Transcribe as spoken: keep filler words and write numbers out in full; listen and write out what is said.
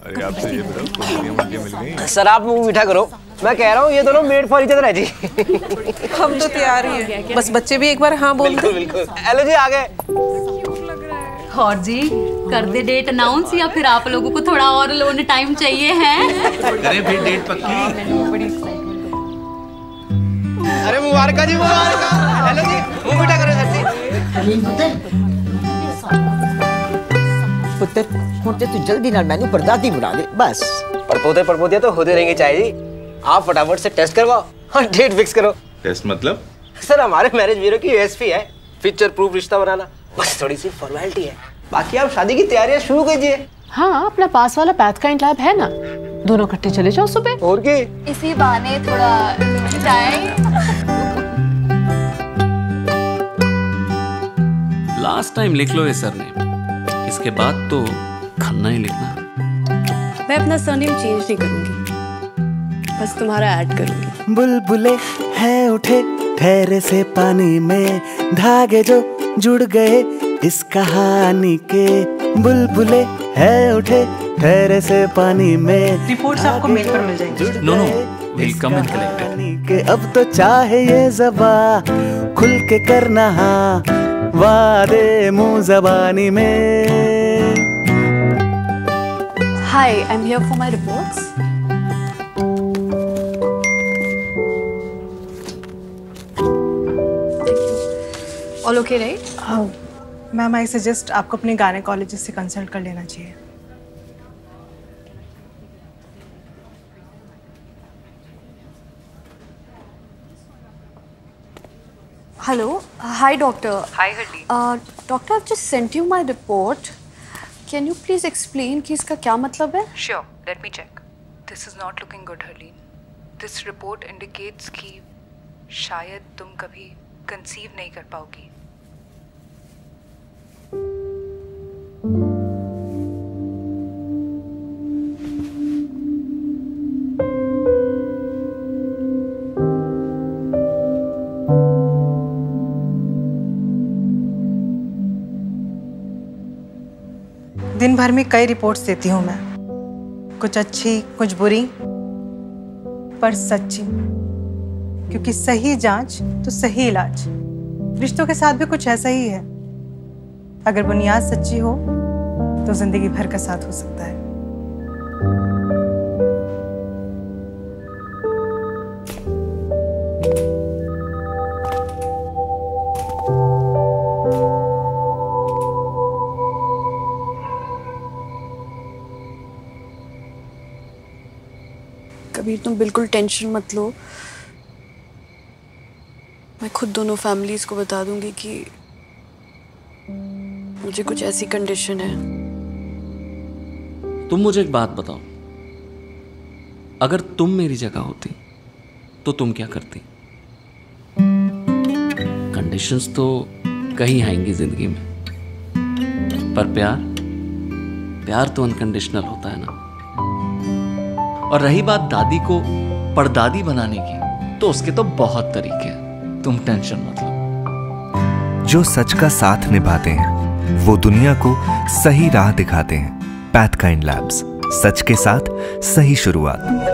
अरे आपसे ये बताओ कुर्सियां मुझे मिल गई। सर आप मुंह मीठा करो, मैं कह रहा हूँ ये दोनों मेड फॉर ईच अदर है जी। हम तो तैयार ही हैं, बस बच्चे भी एक बार हाँ बोल बिल्कुल बिल्कुल। हेलो जी आ गए। और जी कर दे डेट अनाउंस या फिर आप लोगों को थोड़ा और लोन टाइम चाहिए है? अरे फिर डेट पक्की। अरे मुबारक जी मुबारक। हेलो जी मुंह मीठा करो सर जी। पुत्र ਹੁਣ ਤੇ तू जल्दी नाल मैनू परदादी बना दे बस। परपोते परपोतियां तो होते रहेंगे चाहे जी, आप फटाफट से टेस्ट करवाओ और डेट फिक्स करो। टेस्ट मतलब? सर हमारे मैरिज ब्यूरो की यूएसपी है पिक्चर प्रूफ रिश्ता बनाना, बस थोड़ी सी फॉर्मेलिटी है, बाकी आप शादी की तैयारियां शुरू कीजिए। हाँ अपना पास वाला पैथकाइंड लैब है ना, दोनों इकट्ठे चले जाओ सुबह। और की इसी बहाने थोड़ा चाय। लास्ट टाइम लिख लो ये सरनेम, इसके बाद तो खन्ना ही लिखना। मैं अपना सरनेम चेंज नहीं करूंगी, बस तुम्हारा ऐड करूंगी। बुलबुले हैं उठे ठहरे से पानी में, धागे जो जुड़ गए इस कहानी के। बुलबुले हैं उठे ठहरे से पानी में। रिपोर्ट्स आपको मेल पर मिल जाएंगी। No no will come and collect it. अब तो चाहे ये ज़बा खुल के करना हाँ वादे मुंह ज़बानी में। Hi, I'm here for my reports. All okay, right? Ma'am I suggest आपको अपने गायनेकोलॉजिस्ट से कंसल्ट कर लेना चाहिए। Hello. Hi, doctor. Hi, Harleen. Uh, doctor, I've just sent you my report. Can you please explain कि इसका क्या मतलब है? Sure. Let me check. This is not looking good, Harleen. This report indicates कि शायद तुम कभी conceive नहीं कर पाओगी। दिन भर में कई रिपोर्ट्स देती हूँ मैं, कुछ अच्छी कुछ बुरी, पर सच्ची, क्योंकि सही जांच तो सही इलाज। रिश्तों के साथ भी कुछ ऐसा ही है, अगर बुनियाद सच्ची हो तो जिंदगी भर का साथ हो सकता है। कबीर तुम बिल्कुल टेंशन मत लो, मैं खुद दोनों फैमिलीज को बता दूंगी कि मुझे कुछ ऐसी कंडीशन है। तुम मुझे एक बात बताओ, अगर तुम मेरी जगह होती तो तुम क्या करती? कंडीशंस तो कहीं आएंगी जिंदगी में, पर प्यार प्यार तो अनकंडीशनल होता है ना। और रही बात दादी को परदादी बनाने की, तो उसके तो बहुत तरीके हैं, तुम टेंशन मत लो। जो सच का साथ निभाते हैं वो दुनिया को सही राह दिखाते हैं। पैथकाइंड लैब्स, सच के साथ सही शुरुआत।